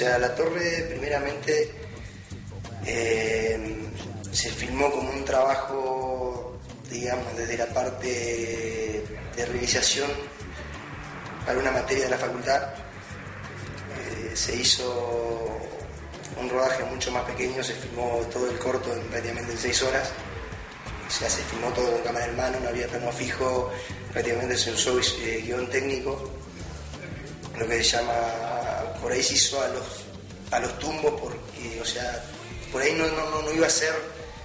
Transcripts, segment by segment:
sea, La Torre primeramente se filmó como un trabajo, digamos, desde la parte de realización para una materia de la facultad. Se hizo un rodaje mucho más pequeño, se filmó todo el corto prácticamente en 6 horas. O sea, se filmó todo con cámara en mano, no había plano fijo, prácticamente se usó guión técnico, lo que se llama, por ahí se hizo a los tumbos, porque, o sea, por ahí no iba a ser,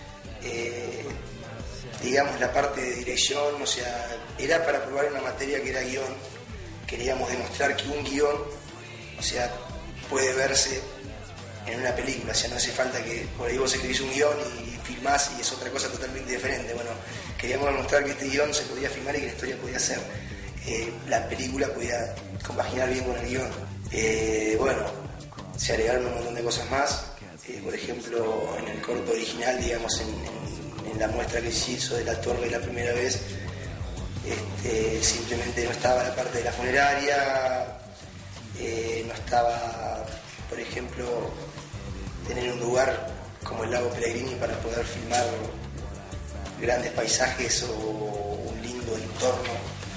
digamos, la parte de dirección, o sea, era para probar una materia que era guión. Queríamos demostrar que un guión, o sea, puede verse en una película, o sea, no hace falta que por ahí vos escribís un guión y filmás y es otra cosa totalmente diferente. Bueno, queríamos demostrar que este guión se podía filmar y que la historia podía ser, la película podía compaginar bien con el guión. Bueno, se agregaron un montón de cosas más, por ejemplo, en el corto original, digamos, en la muestra que se hizo de La Torre la primera vez, simplemente no estaba la parte de la funeraria, no estaba, por ejemplo, tener un lugar como el lago Pellegrini para poder filmar grandes paisajes o un lindo entorno.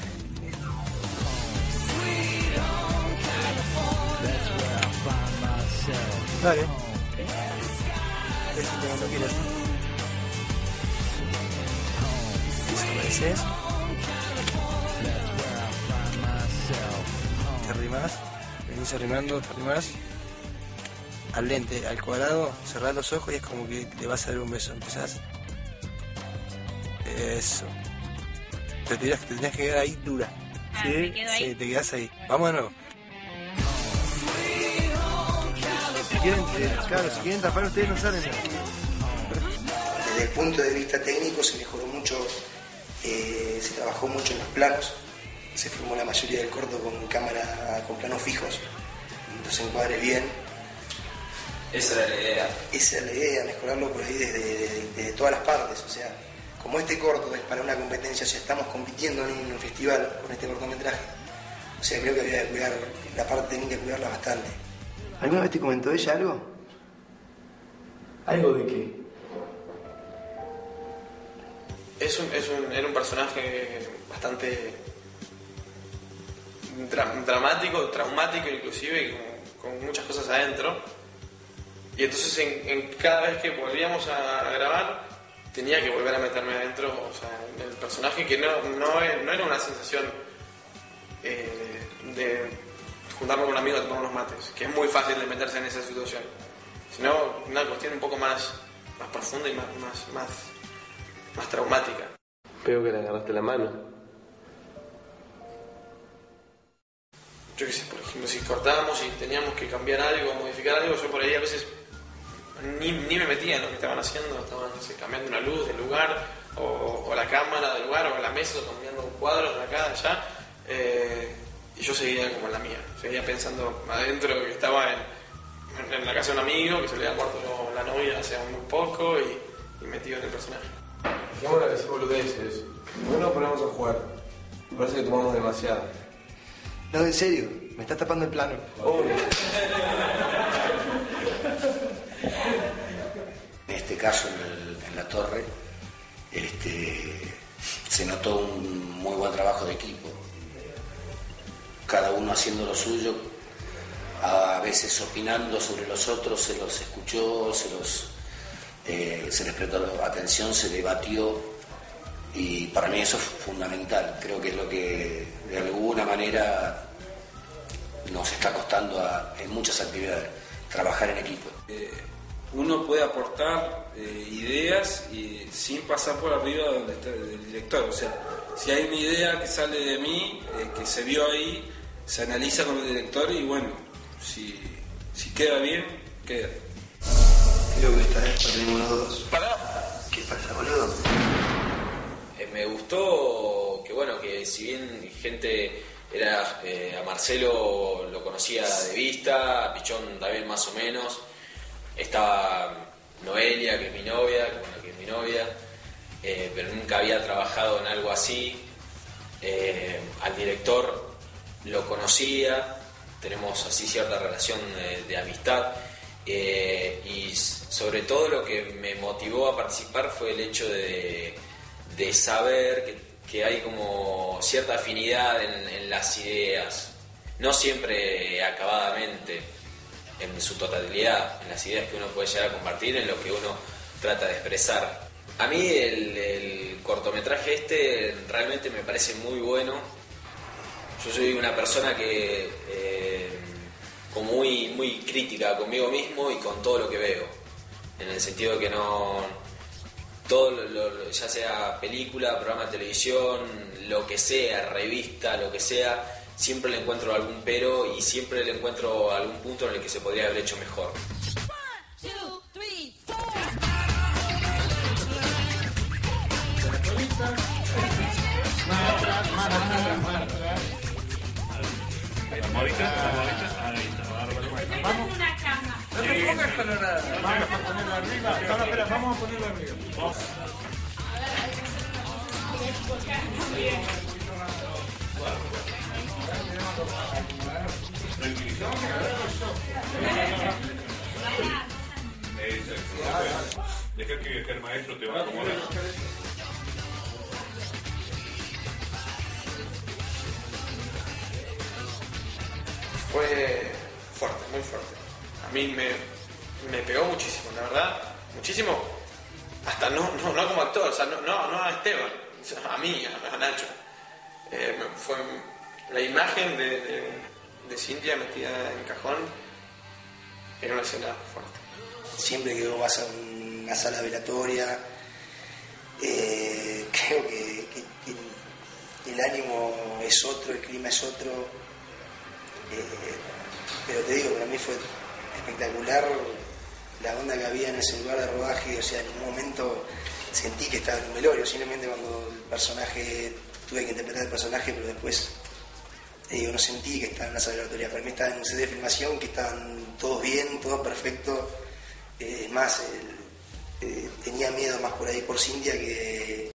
Dale. Cuando quieras. Desapareces. Te arrimás. Venís arrimando, te arrimás al lente, al cuadrado, cerrás los ojos y es como que le vas a dar un beso. Empezás. Eso. Te tenías que quedar ahí dura. ¿Sí? ¿Me quedo ahí? Sí, te quedás ahí. Vamos de nuevo. Si quieren tapar ustedes no salen. Desde el punto de vista técnico se mejoró mucho, se trabajó mucho en los planos, se filmó la mayoría del corto con cámara, con planos fijos, los encuadres bien. Esa era la idea. Esa es la idea, mejorarlo por ahí desde todas las partes. O sea, como este corto es para una competencia, o sea, estamos compitiendo en un festival con este cortometraje. O sea, creo que había que cuidar la parte técnica, cuidarla bastante. ¿Alguna vez te comentó ella algo? ¿Algo de qué? Era un personaje bastante dramático, traumático inclusive, y con muchas cosas adentro. Y entonces en cada vez que volvíamos a grabar tenía que volver a meterme adentro, o sea, en el personaje, que no era una sensación de juntarme con un amigo a tomar unos mates, que es muy fácil de meterse en esa situación, sino una cuestión un poco más profunda y más traumática. Veo que le agarraste la mano. Yo qué sé, por ejemplo, si cortábamos y teníamos que cambiar algo, modificar algo, yo por ahí a veces ni me metía en lo que estaban haciendo, estaban, no sé, cambiando una luz del lugar, o la cámara del lugar, o la mesa, o cambiando un cuadro de acá, de allá, y yo seguía como en la mía, seguía pensando adentro que estaba en la casa de un amigo, que se le había muerto la novia hace muy poco, y metido en el personaje. Dejémosla que se boludeces. ¿Por qué no ponemos a jugar? Me parece que tomamos demasiado. No, en serio, me está tapando el plano. En este caso, en La Torre, se notó un muy buen trabajo de equipo. Cada uno haciendo lo suyo, a veces opinando sobre los otros, se los escuchó, se les prestó atención, se debatió, y para mí eso es fundamental. Creo que es lo que de alguna manera nos está costando en muchas actividades, trabajar en equipo. Uno puede aportar ideas y sin pasar por arriba del director. O sea, si hay una idea que sale de mí, que se vio ahí, se analiza con el director y bueno, si queda bien, queda. Creo que esta vez perdimos los dos. ¿Qué pasa, boludo? Me gustó que bueno, que si bien gente era a Marcelo lo conocía de vista, a Pichón también más o menos, estaba Noelia, que es mi novia, pero nunca había trabajado en algo así. Al director lo conocía, tenemos así cierta relación de amistad. Y sobre todo lo que me motivó a participar fue el hecho de saber que hay como cierta afinidad en las ideas, no siempre acabadamente en su totalidad, en las ideas que uno puede llegar a compartir, en lo que uno trata de expresar. A mí el cortometraje realmente me parece muy bueno. Yo soy una persona que como muy crítica conmigo mismo y con todo lo que veo, en el sentido de que no todo ya sea película, programa de televisión, lo que sea, revista, lo que sea, siempre le encuentro algún pero y siempre le encuentro algún punto en el que se podría haber hecho mejor. Vamos. No te pongas colorada. Vamos a ponerlo arriba. Espera, vamos a ponerlo arriba. Deja que el maestro te va a acomodar. Fue fuerte, muy fuerte. A mí me pegó muchísimo, la verdad, muchísimo. Hasta no como actor, o sea, no a Esteban, a mí, a Nacho. Fue la imagen de Cintia metida en cajón, era una escena fuerte. Siempre que vos vas a una sala velatoria, creo que el ánimo es otro, el clima es otro. Pero te digo, para mí fue espectacular la onda que había en ese lugar de rodaje. O sea, en ningún momento sentí que estaba en un velorio, simplemente cuando el personaje, tuve que interpretar el personaje, pero después no sentí que estaba en una sala velatoria. Para mí estaba en un set de filmación, que estaban todos bien, todos perfectos. Es más, tenía miedo más por ahí por Cintia que